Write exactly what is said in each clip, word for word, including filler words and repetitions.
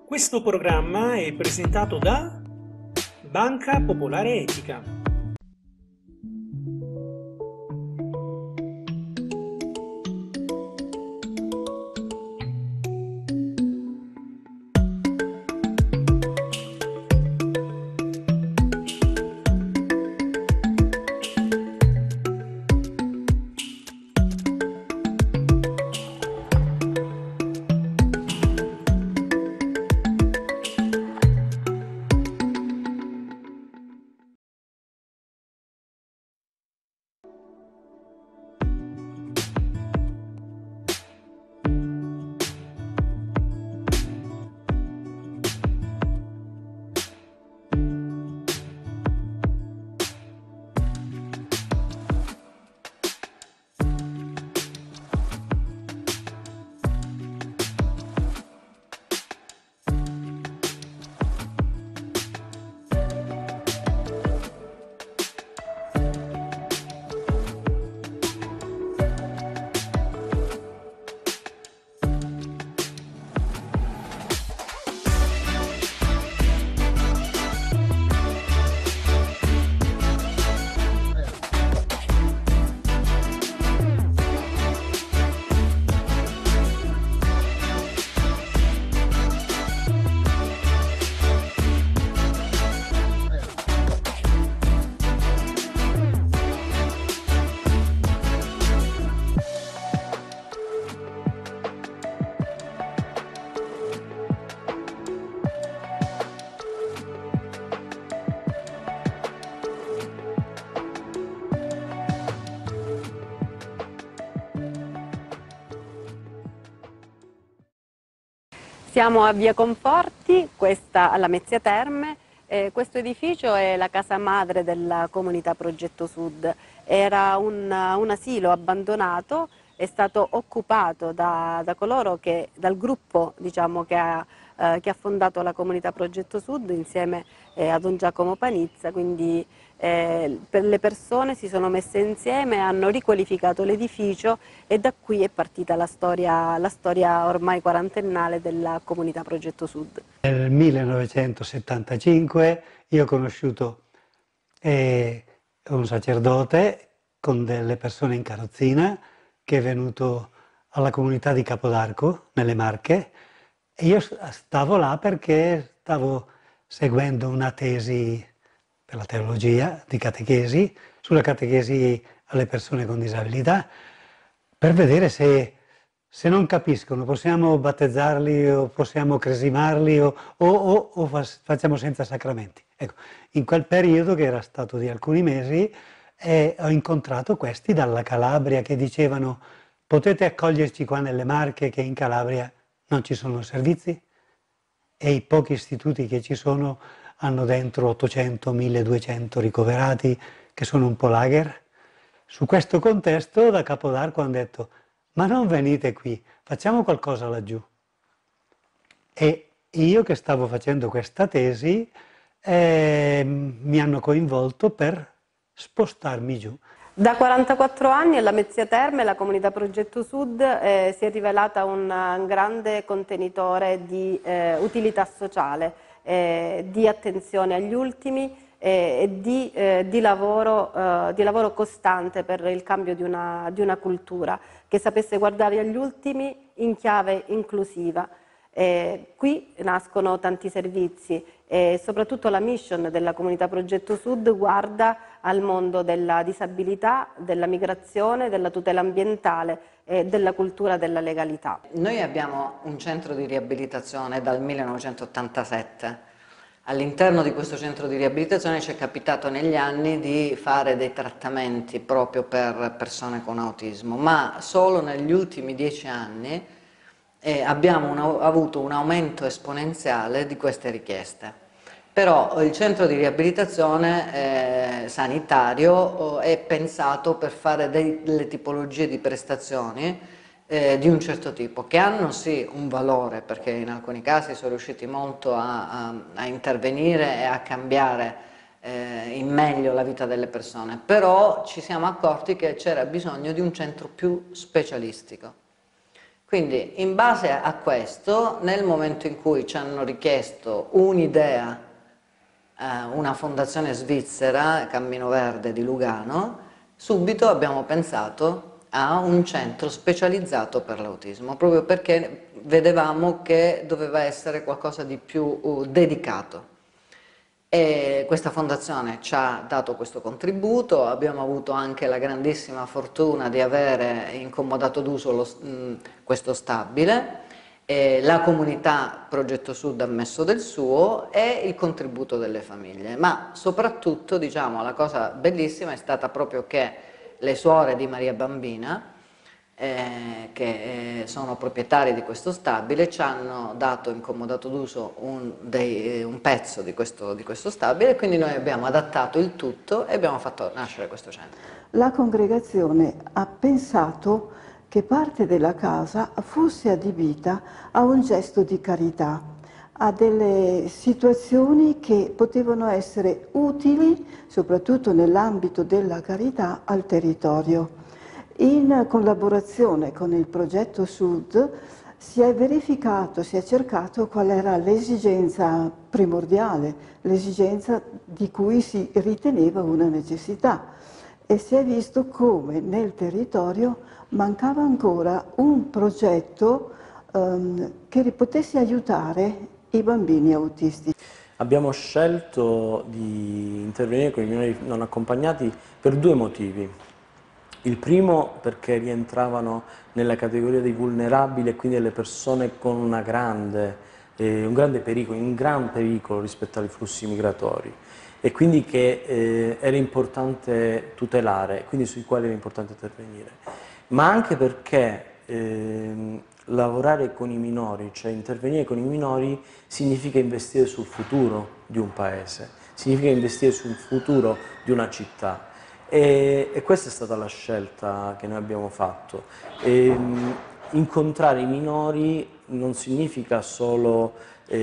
Questo programma è presentato da Banca Popolare Etica. Siamo a Via Conforti, questa alla Mezzia Terme. Eh, questo edificio è la casa madre della comunità Progetto Sud. Era un, un asilo abbandonato, è stato occupato da, da coloro che, dal gruppo diciamo, che, ha, eh, che ha fondato la comunità Progetto Sud insieme eh, a Don Giacomo Panizza, quindi eh, per le persone si sono messe insieme, hanno riqualificato l'edificio e da qui è partita la storia, la storia ormai quarantennale della comunità Progetto Sud. Nel millenovecentosettantacinque io ho conosciuto eh, un sacerdote con delle persone in carrozzina che è venuto alla comunità di Capodarco, nelle Marche, e io stavo là perché stavo seguendo una tesi per la teologia di catechesi, sulla catechesi alle persone con disabilità, per vedere se, se non capiscono possiamo battezzarli o possiamo cresimarli o, o, o, o facciamo senza sacramenti. Ecco, in quel periodo, che era stato di alcuni mesi, eh, ho incontrato questi dalla Calabria che dicevano: potete accoglierci qua nelle Marche che in Calabria non ci sono servizi e i pochi istituti che ci sono hanno dentro ottocento milleduecento ricoverati che sono un po' lager. Su questo contesto da Capodarco hanno detto: ma non venite qui, facciamo qualcosa laggiù. E io che stavo facendo questa tesi eh, mi hanno coinvolto per spostarmi giù. Da quarantaquattro anni alla Mezzia Terme la comunità Progetto Sud eh, si è rivelata un, un grande contenitore di eh, utilità sociale, eh, di attenzione agli ultimi eh, e di, eh, di, lavoro, eh, di lavoro costante per il cambio di una, di una cultura che sapesse guardare agli ultimi in chiave inclusiva. Eh, qui nascono tanti servizi e soprattutto la mission della comunità Progetto Sud guarda al mondo della disabilità, della migrazione, della tutela ambientale e della cultura della legalità. Noi abbiamo un centro di riabilitazione dal millenovecentottantasette. All'interno di questo centro di riabilitazione ci è capitato negli anni di fare dei trattamenti proprio per persone con autismo, ma solo negli ultimi dieci anni eh, abbiamo un, avuto un aumento esponenziale di queste richieste. Però il centro di riabilitazione eh, sanitario è pensato per fare delle tipologie di prestazioni eh, di un certo tipo, che hanno sì un valore, perché in alcuni casi sono riusciti molto a, a, a intervenire e a cambiare eh, in meglio la vita delle persone, però ci siamo accorti che c'era bisogno di un centro più specialistico. Quindi in base a questo, nel momento in cui ci hanno richiesto un'idea, eh, una fondazione svizzera, Cammino Verde di Lugano, subito abbiamo pensato a un centro specializzato per l'autismo, proprio perché vedevamo che doveva essere qualcosa di più uh, dedicato. E questa fondazione ci ha dato questo contributo, abbiamo avuto anche la grandissima fortuna di avere in comodato d'uso lo, mh, questo stabile, e la comunità Progetto Sud ha messo del suo e il contributo delle famiglie, ma soprattutto, diciamo, la cosa bellissima è stata proprio che le suore di Maria Bambina, eh, che eh, sono proprietarie di questo stabile, ci hanno dato in comodato d'uso un, un pezzo di questo, di questo stabile, e quindi noi abbiamo adattato il tutto e abbiamo fatto nascere questo centro. La congregazione ha pensato che parte della casa fosse adibita a un gesto di carità, a delle situazioni che potevano essere utili, soprattutto nell'ambito della carità, al territorio. In collaborazione con il Progetto Sud si è verificato, si è cercato qual era l'esigenza primordiale, l'esigenza di cui si riteneva una necessità, e si è visto come nel territorio mancava ancora un progetto um, che potesse aiutare i bambini autistici. Abbiamo scelto di intervenire con i minori non accompagnati per due motivi. Il primo perché rientravano nella categoria dei vulnerabili e quindi delle persone con una grande, eh, un grande pericolo, un gran pericolo rispetto ai flussi migratori, e quindi che eh, era importante tutelare, quindi sui quali era importante intervenire, ma anche perché eh, lavorare con i minori, cioè intervenire con i minori, significa investire sul futuro di un paese, significa investire sul futuro di una città. E, e questa è stata la scelta che noi abbiamo fatto. E, incontrare i minori non significa solo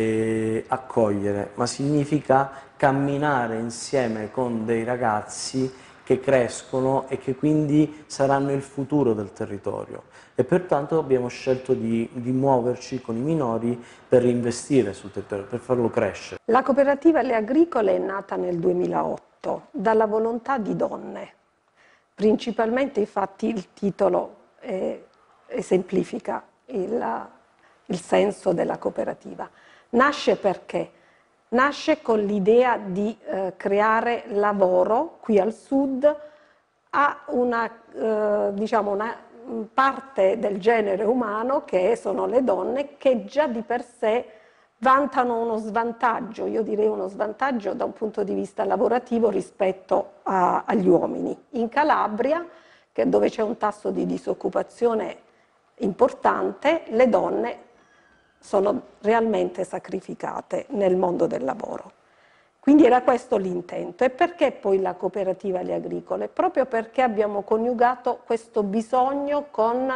eh, accogliere, ma significa camminare insieme con dei ragazzi che crescono e che quindi saranno il futuro del territorio. E pertanto abbiamo scelto di, di muoverci con i minori per investire sul territorio, per farlo crescere. La cooperativa Le Agricole è nata nel duemilaotto dalla volontà di donne. Principalmente, infatti, il titolo eh, esemplifica il, il senso della cooperativa. Nasce perché? Nasce con l'idea di eh, creare lavoro qui al sud a una, eh, diciamo una parte del genere umano, che sono le donne, che già di per sé vantano uno svantaggio, io direi uno svantaggio da un punto di vista lavorativo rispetto a, agli uomini. In Calabria, che dove c'è un tasso di disoccupazione importante, le donne sono realmente sacrificate nel mondo del lavoro. Quindi era questo l'intento. E perché poi la cooperativa Le Agricole? Proprio perché abbiamo coniugato questo bisogno con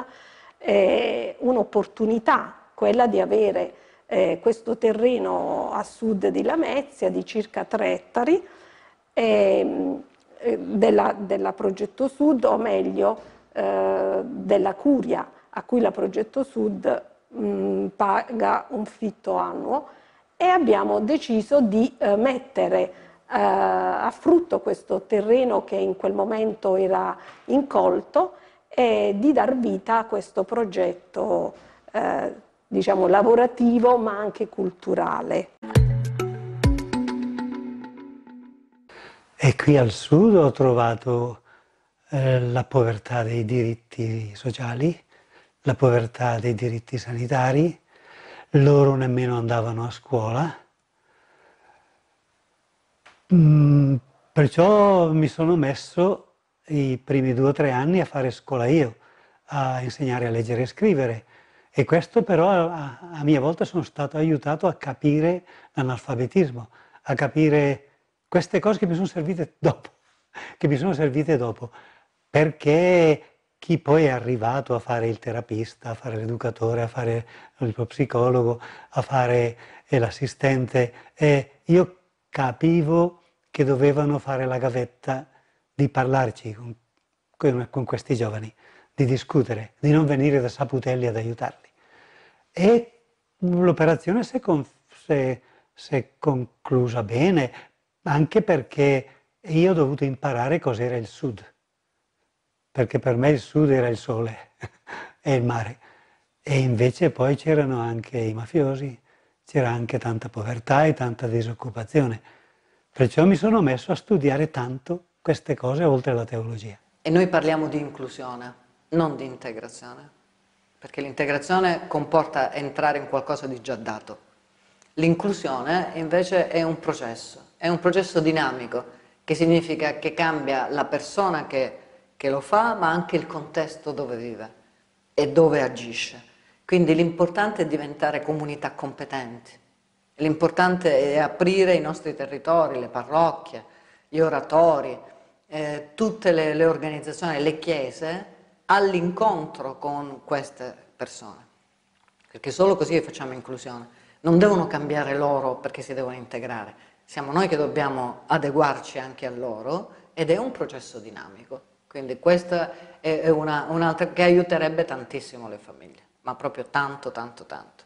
eh, un'opportunità, quella di avere eh, questo terreno a sud di Lamezia di circa tre ettari eh, della, della Progetto Sud, o meglio eh, della curia a cui la Progetto Sud mh, paga un fitto annuo, e abbiamo deciso di eh, mettere eh, a frutto questo terreno che in quel momento era incolto e di dar vita a questo progetto eh, diciamo lavorativo ma anche culturale. E qui al sud ho trovato eh, la povertà dei diritti sociali, la povertà dei diritti sanitari. Loro nemmeno andavano a scuola, mm, perciò mi sono messo i primi due o tre anni a fare scuola io, a insegnare a leggere e scrivere, e questo però a, a mia volta sono stato aiutato a capire l'analfabetismo, a capire queste cose che mi sono servite dopo, che mi sono servite dopo, perché chi poi è arrivato a fare il terapista, a fare l'educatore, a fare il psicologo, a fare l'assistente, e io capivo che dovevano fare la gavetta di parlarci con, con questi giovani, di discutere, di non venire da Saputelli ad aiutarli. e l'operazione si è, è conclusa bene, anche perché io ho dovuto imparare cos'era il Sud, perché per me il Sud era il sole e il mare, e invece poi c'erano anche i mafiosi, c'era anche tanta povertà e tanta disoccupazione. Perciò mi sono messo a studiare tanto queste cose oltre alla teologia. E noi parliamo di inclusione, non di integrazione, perché l'integrazione comporta entrare in qualcosa di già dato. L'inclusione invece è un processo, è un processo dinamico, che significa che cambia la persona che, che lo fa, ma anche il contesto dove vive e dove agisce. Quindi l'importante è diventare comunità competenti, l'importante è aprire i nostri territori, le parrocchie, gli oratori, eh, tutte le, le organizzazioni, le chiese, all'incontro con queste persone, perché solo così facciamo inclusione. Non devono cambiare loro perché si devono integrare, siamo noi che dobbiamo adeguarci anche a loro ed è un processo dinamico. Quindi questa è una, un'altra che aiuterebbe tantissimo le famiglie, ma proprio tanto, tanto, tanto.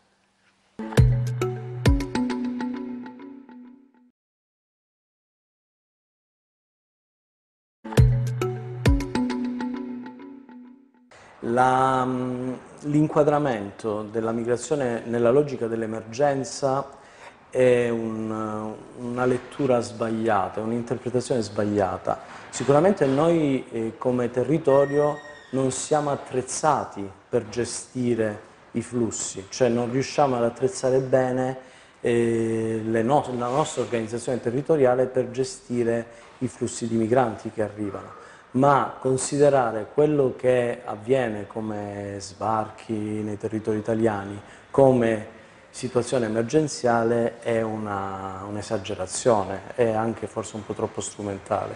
L'inquadramento della migrazione nella logica dell'emergenza è un, una lettura sbagliata, un'interpretazione sbagliata. Sicuramente noi eh, come territorio non siamo attrezzati per gestire i flussi, cioè non riusciamo ad attrezzare bene eh, le no- la nostra organizzazione territoriale per gestire i flussi di migranti che arrivano. Ma considerare quello che avviene come sbarchi nei territori italiani come situazione emergenziale è un'esagerazione, è anche forse un po' troppo strumentale.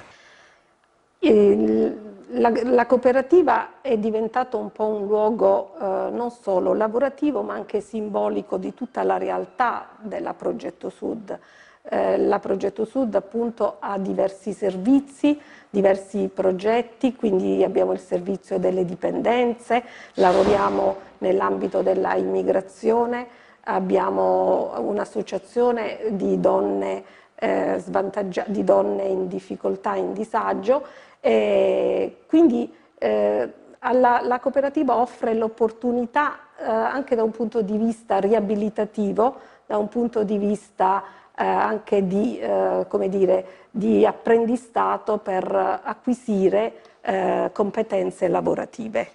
Il, la, la cooperativa è diventata un po' un luogo eh, non solo lavorativo ma anche simbolico di tutta la realtà della Progetto Sud. Eh, la Progetto Sud appunto ha diversi servizi, diversi progetti, quindi abbiamo il servizio delle dipendenze, lavoriamo nell'ambito della immigrazione, abbiamo un'associazione di donne, eh, svantaggiate, di donne in difficoltà, in disagio, e quindi eh, alla, la cooperativa offre l'opportunità eh, anche da un punto di vista riabilitativo, da un punto di vista Eh, anche di, eh, come dire, di apprendistato per acquisire eh, competenze lavorative.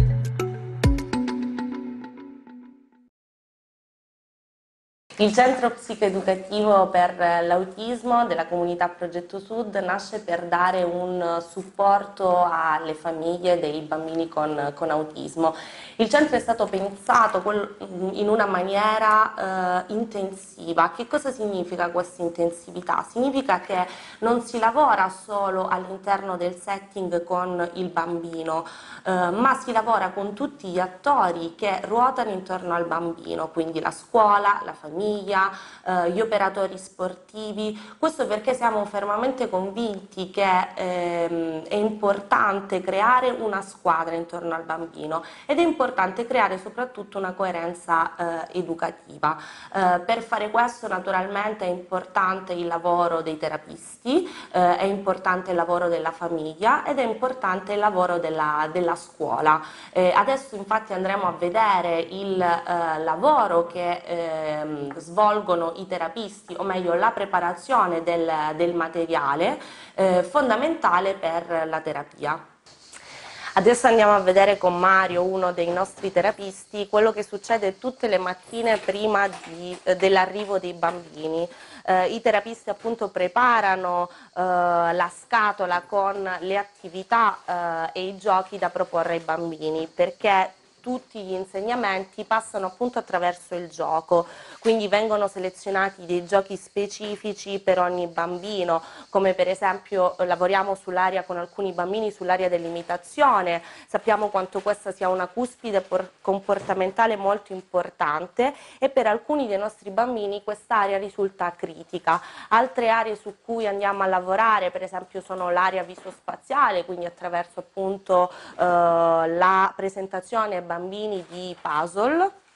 Il centro psicoeducativo per l'autismo della comunità Progetto Sud nasce per dare un supporto alle famiglie dei bambini con, con autismo. Il centro è stato pensato in una maniera eh, intensiva. Che cosa significa questa intensività? Significa che non si lavora solo all'interno del setting con il bambino, eh, ma si lavora con tutti gli attori che ruotano intorno al bambino, quindi la scuola, la famiglia, Eh, gli operatori sportivi. Questo perché siamo fermamente convinti che ehm, è importante creare una squadra intorno al bambino ed è importante creare soprattutto una coerenza eh, educativa. Eh, per fare questo naturalmente è importante il lavoro dei terapisti, eh, è importante il lavoro della famiglia ed è importante il lavoro della, della scuola. Eh, adesso infatti andremo a vedere il eh, lavoro che ehm, svolgono i terapisti, o meglio la preparazione del, del materiale eh, fondamentale per la terapia. Adesso andiamo a vedere con Mario, uno dei nostri terapisti, quello che succede tutte le mattine prima eh, dell'arrivo dei bambini. Eh, I terapisti appunto preparano eh, la scatola con le attività eh, e i giochi da proporre ai bambini, perché tutti gli insegnamenti passano appunto attraverso il gioco, quindi vengono selezionati dei giochi specifici per ogni bambino, come per esempio lavoriamo sull'area con alcuni bambini sull'area dell'imitazione, sappiamo quanto questa sia una cuspide comportamentale molto importante e per alcuni dei nostri bambini quest'area risulta critica. Altre aree su cui andiamo a lavorare per esempio sono l'area visospaziale, quindi attraverso appunto eh, la presentazione ai bambini di puzzle,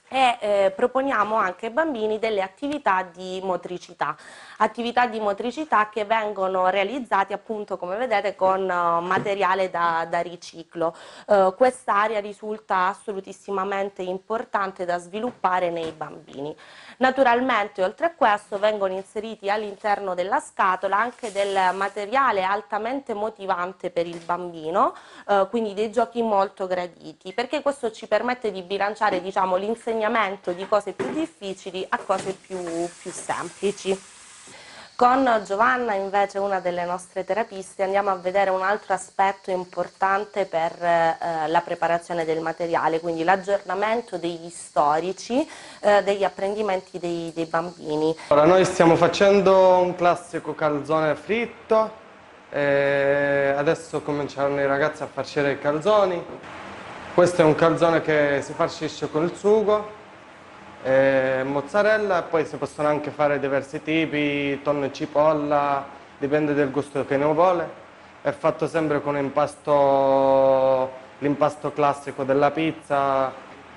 e eh, proponiamo anche ai bambini delle attività di motricità, attività di motricità che vengono realizzate appunto, come vedete, con uh, materiale da, da riciclo. Uh, quest'area risulta assolutissimamente importante da sviluppare nei bambini. Naturalmente, oltre a questo, vengono inseriti all'interno della scatola anche del materiale altamente motivante per il bambino, uh, quindi dei giochi molto graditi, perché questo ci permette di bilanciare, diciamo, l'insegnamento di cose più difficili a cose più, più semplici. Con Giovanna, invece, una delle nostre terapiste, andiamo a vedere un altro aspetto importante per eh, la preparazione del materiale, quindi l'aggiornamento degli storici, eh, degli apprendimenti dei, dei bambini. Ora noi stiamo facendo un classico calzone fritto, e adesso cominceranno i ragazzi a farcire i calzoni. Questo è un calzone che si farcisce con il sugo, e mozzarella, e poi si possono anche fare diversi tipi, tonno e cipolla, dipende del gusto che ne vuole. È fatto sempre con impasto, l'impasto classico della pizza.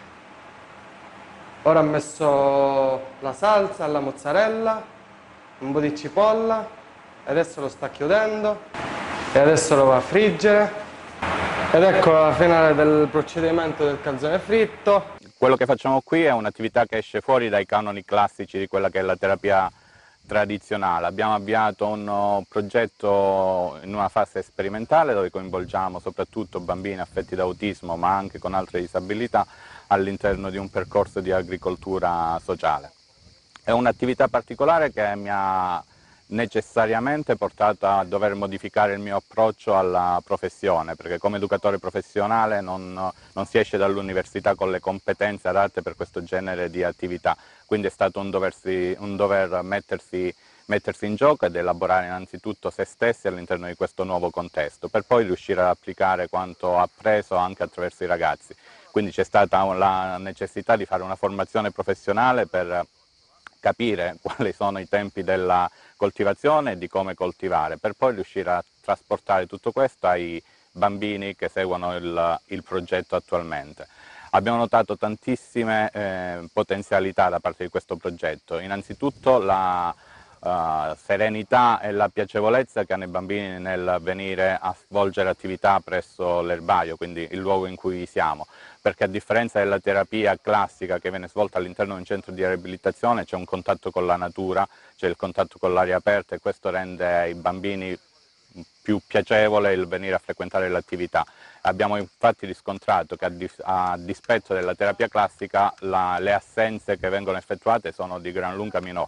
Ora ho messo la salsa, la mozzarella, un po' di cipolla, e adesso lo sta chiudendo e adesso lo va a friggere. Ed ecco la fine del procedimento del calzone fritto. Quello che facciamo qui è un'attività che esce fuori dai canoni classici di quella che è la terapia tradizionale. Abbiamo avviato un progetto in una fase sperimentale dove coinvolgiamo soprattutto bambini affetti da autismo, ma anche con altre disabilità, all'interno di un percorso di agricoltura sociale. È un'attività particolare che mi ha necessariamente portato a dover modificare il mio approccio alla professione, perché come educatore professionale non, non si esce dall'università con le competenze adatte per questo genere di attività, quindi è stato un, doversi, un dover mettersi, mettersi in gioco ed elaborare innanzitutto se stessi all'interno di questo nuovo contesto, per poi riuscire ad applicare quanto appreso anche attraverso i ragazzi. Quindi c'è stata la necessità di fare una formazione professionale per capire quali sono i tempi della coltivazione e di come coltivare, per poi riuscire a trasportare tutto questo ai bambini che seguono il, il progetto attualmente. Abbiamo notato tantissime eh, potenzialità da parte di questo progetto, innanzitutto la uh, serenità e la piacevolezza che hanno i bambini nel venire a svolgere attività presso l'erbario, quindi il luogo in cui siamo, perché a differenza della terapia classica che viene svolta all'interno di un centro di riabilitazione c'è un contatto con la natura, c'è il contatto con l'aria aperta e questo rende ai bambini più piacevole il venire a frequentare l'attività. Abbiamo infatti riscontrato che a, dis a dispetto della terapia classica la, le assenze che vengono effettuate sono di gran lunga minori.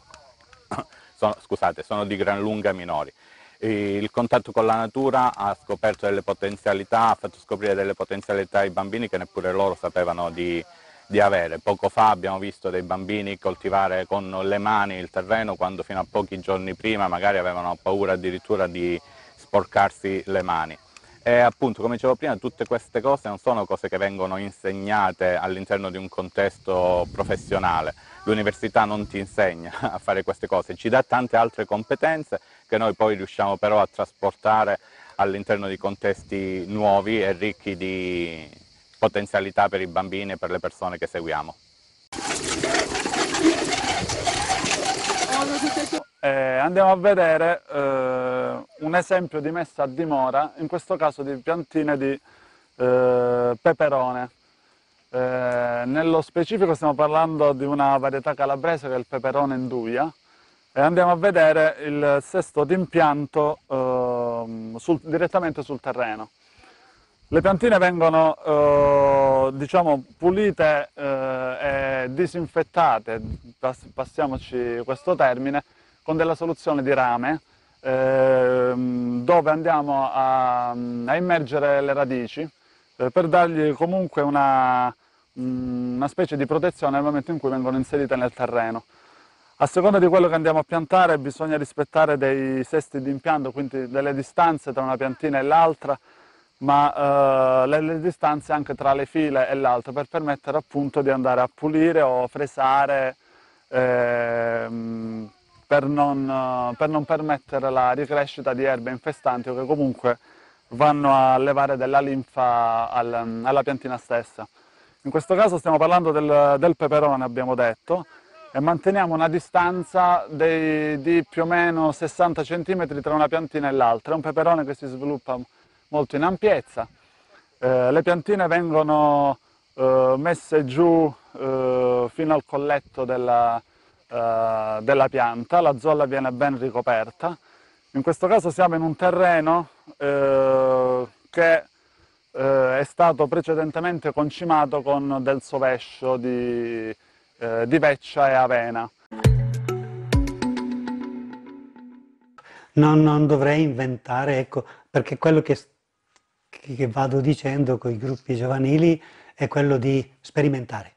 sono, scusate, sono di gran lunga minori. Il contatto con la natura ha scoperto delle potenzialità, ha fatto scoprire delle potenzialità ai bambini che neppure loro sapevano di, di avere. Poco fa abbiamo visto dei bambini coltivare con le mani il terreno quando fino a pochi giorni prima magari avevano paura addirittura di sporcarsi le mani. E appunto, come dicevo prima, tutte queste cose non sono cose che vengono insegnate all'interno di un contesto professionale. L'università non ti insegna a fare queste cose, ci dà tante altre competenze che noi poi riusciamo però a trasportare all'interno di contesti nuovi e ricchi di potenzialità per i bambini e per le persone che seguiamo. Eh, andiamo a vedere eh, un esempio di messa a dimora, in questo caso di piantine di eh, peperone. Eh, nello specifico stiamo parlando di una varietà calabrese che è il peperone Nduja e andiamo a vedere il sesto d'impianto eh, sul, direttamente sul terreno. Le piantine vengono eh, diciamo, pulite eh, e disinfettate, pass passiamoci questo termine, con della soluzione di rame eh, dove andiamo a, a immergere le radici eh, per dargli comunque una, una specie di protezione nel momento in cui vengono inserite nel terreno. A seconda di quello che andiamo a piantare bisogna rispettare dei sesti di impianto, quindi delle distanze tra una piantina e l'altra, ma eh, le, le distanze anche tra le file e l'altra per permettere appunto di andare a pulire o fresare eh, per, non, per non permettere la ricrescita di erbe infestanti o che comunque vanno a levare della linfa al, alla piantina stessa. In questo caso stiamo parlando del, del peperone, abbiamo detto, e manteniamo una distanza dei, di più o meno sessanta centimetri tra una piantina e l'altra. È un peperone che si sviluppa molto in ampiezza. Eh, le piantine vengono eh, messe giù eh, fino al colletto della, eh, della pianta, la zolla viene ben ricoperta. In questo caso siamo in un terreno eh, che eh, è stato precedentemente concimato con del sovescio di, eh, di veccia e avena. Non, non dovrei inventare, ecco, perché quello che, che vado dicendo con i gruppi giovanili è quello di sperimentare,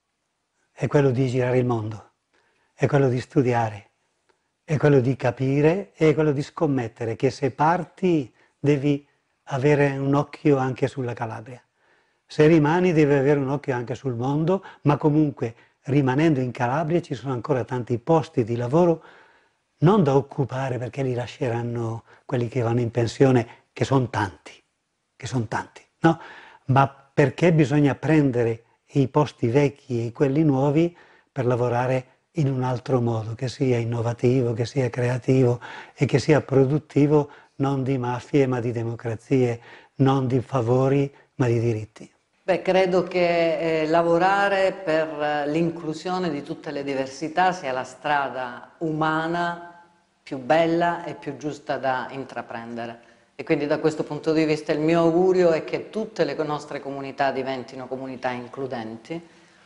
è quello di girare il mondo, è quello di studiare, è quello di capire, è quello di scommettere che se parti devi avere un occhio anche sulla Calabria. Se rimani devi avere un occhio anche sul mondo, ma comunque rimanendo in Calabria ci sono ancora tanti posti di lavoro non da occupare perché li lasceranno quelli che vanno in pensione, che sono tanti, che sono tanti, no? Ma perché bisogna prendere i posti vecchi e quelli nuovi per lavorare in un altro modo, che sia innovativo, che sia creativo e che sia produttivo non di mafie ma di democrazie, non di favori ma di diritti. Beh, credo che eh, lavorare per l'inclusione di tutte le diversità sia la strada umana più bella e più giusta da intraprendere. E quindi da questo punto di vista il mio augurio è che tutte le nostre comunità diventino comunità includenti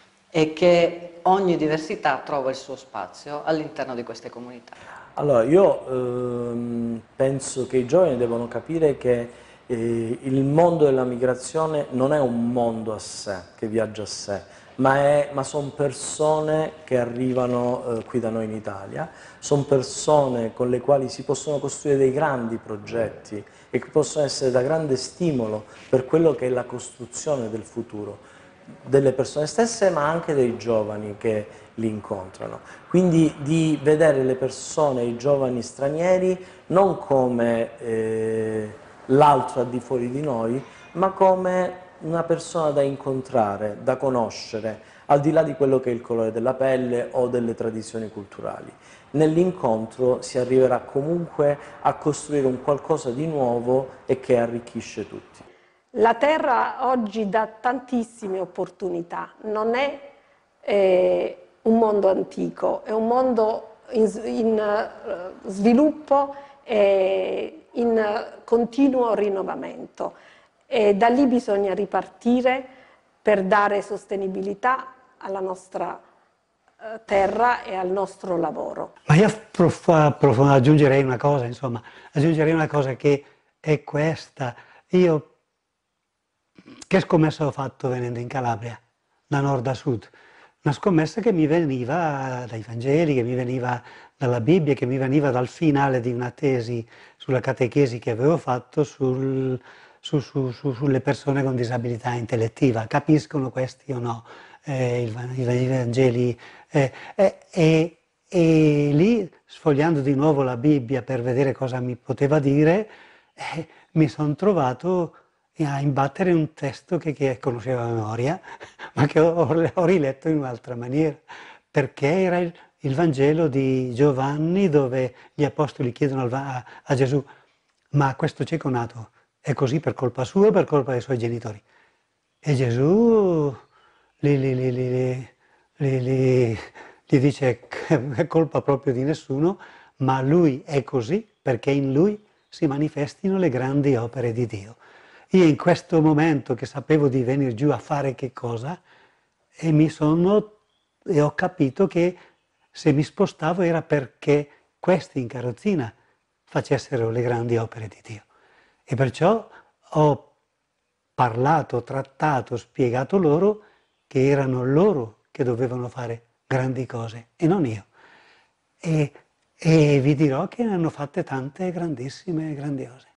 e che ogni diversità trova il suo spazio all'interno di queste comunità. Allora, io ehm, penso che i giovani devono capire che eh, il mondo della migrazione non è un mondo a sé, che viaggia a sé, ma, ma sono persone che arrivano eh, qui da noi in Italia, sono persone con le quali si possono costruire dei grandi progetti e che possono essere da grande stimolo per quello che è la costruzione del futuro delle persone stesse, ma anche dei giovani che li incontrano. Quindi di vedere le persone, i giovani stranieri, non come eh, l'altro al di fuori di noi, ma come una persona da incontrare, da conoscere, al di là di quello che è il colore della pelle o delle tradizioni culturali. Nell'incontro si arriverà comunque a costruire un qualcosa di nuovo e che arricchisce tutti. La terra oggi dà tantissime opportunità, non è eh, un mondo antico, è un mondo in, in uh, sviluppo e in continuo rinnovamento. E da lì bisogna ripartire per dare sostenibilità alla nostra uh, terra e al nostro lavoro. Ma io prof, prof, aggiungerei una cosa, insomma, aggiungerei una cosa che è questa. Io Che scommessa ho fatto venendo in Calabria, da nord a sud? Una scommessa che mi veniva dai Vangeli, che mi veniva dalla Bibbia, che mi veniva dal finale di una tesi sulla catechesi che avevo fatto sul, su, su, su, sulle persone con disabilità intellettiva. Capiscono questi o no eh, il, i Vangeli? Eh, eh, e, e lì, sfogliando di nuovo la Bibbia per vedere cosa mi poteva dire, eh, mi sono trovato a imbattere un testo che, che conoscevo a memoria, ma che ho, ho riletto in un'altra maniera, perché era il, il Vangelo di Giovanni dove gli apostoli chiedono a, a Gesù: ma questo cieco nato è così per colpa sua o per colpa dei suoi genitori? E Gesù gli, gli, gli, gli, gli, gli, gli dice che è colpa proprio di nessuno, ma lui è così perché in lui si manifestino le grandi opere di Dio. Io in questo momento che sapevo di venire giù a fare che cosa, e mi sono, e ho capito che se mi spostavo era perché questi in carrozzina facessero le grandi opere di Dio. E perciò ho parlato, trattato, spiegato loro che erano loro che dovevano fare grandi cose e non io. E, e vi dirò che ne hanno fatte tante grandissime e grandiose.